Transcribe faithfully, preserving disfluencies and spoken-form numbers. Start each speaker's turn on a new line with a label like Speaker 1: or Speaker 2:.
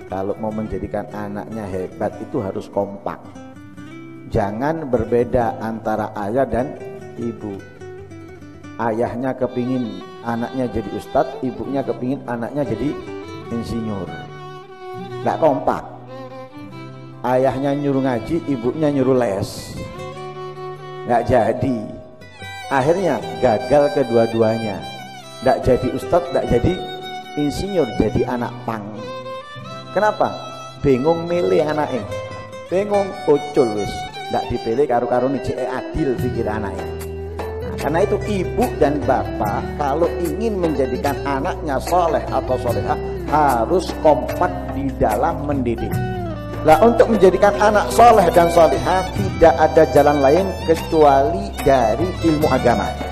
Speaker 1: kalau mau menjadikan anaknya hebat itu harus kompak. Jangan berbeda antara ayah dan ibu. Ayahnya kepingin anaknya jadi ustadz, ibunya kepingin anaknya jadi insinyur. Gak kompak. Ayahnya nyuruh ngaji, ibunya nyuruh les. Gak jadi. Akhirnya gagal kedua-duanya. Gak jadi ustadz, gak jadi insinyur, jadi anak pang. Kenapa? Bingung milih anaknya. Bingung ucul wis. Gak dipilih karu-karu nih cek adil pikir anaknya. Nah, karena itu ibu dan bapak kalau ingin menjadikan anaknya soleh atau solehah harus kompak di dalam mendidik. Nah, untuk menjadikan anak soleh dan solehah tidak ada jalan lain kecuali dari ilmu agama.